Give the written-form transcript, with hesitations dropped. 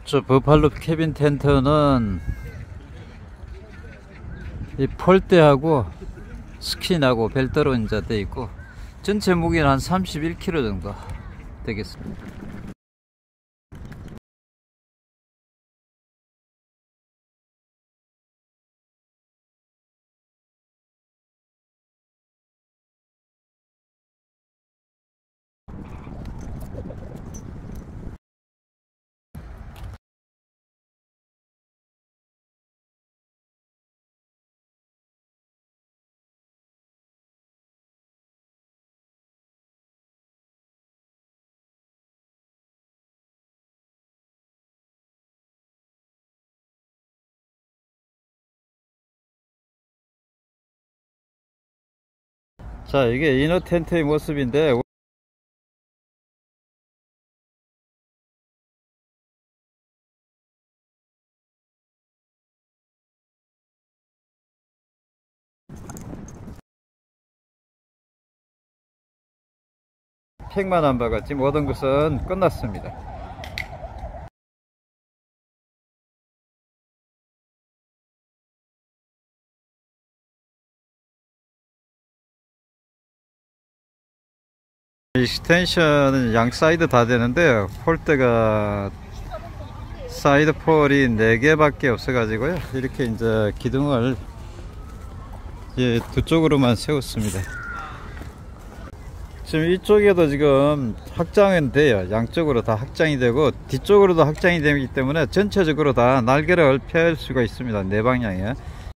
저 버팔로 캐빈 텐트는 이 폴대하고 스킨하고 별도로 이제 돼 있고, 전체 무게는 한 31kg 정도 되겠습니다. 자, 이게 이너 텐트의 모습인데, 팩만 한 바같이 모든 것은 끝났습니다. 익스텐션은 양 사이드 다 되는데, 폴대가 사이드 폴이 4개밖에 없어 가지고요, 이렇게 이제 기둥을 두 쪽으로만 세웠습니다. 지금 이쪽에도 지금 확장은 돼요. 양쪽으로 다 확장이 되고 뒤쪽으로도 확장이 되기 때문에 전체적으로 다 날개를 펼 수가 있습니다. 네 방향에.